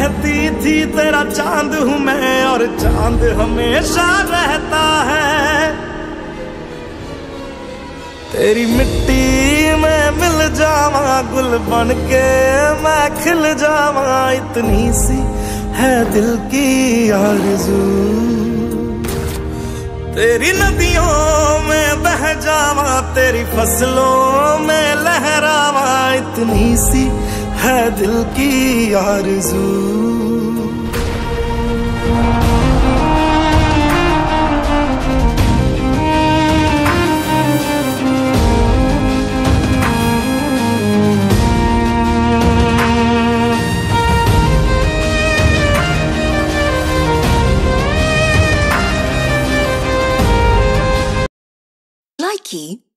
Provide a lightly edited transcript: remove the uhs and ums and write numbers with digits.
कहती थी तेरा चांद हूं मैं और चांद हमेशा रहता है। तेरी मिट्टी में मिल जावा, गुल बन के मैं खिल जावा, इतनी सी है दिल की आरज़ू। तेरी नदियों में बह जावा, तेरी फसलों में लहरावा, इतनी सी है दिल की आरज़ू। Likey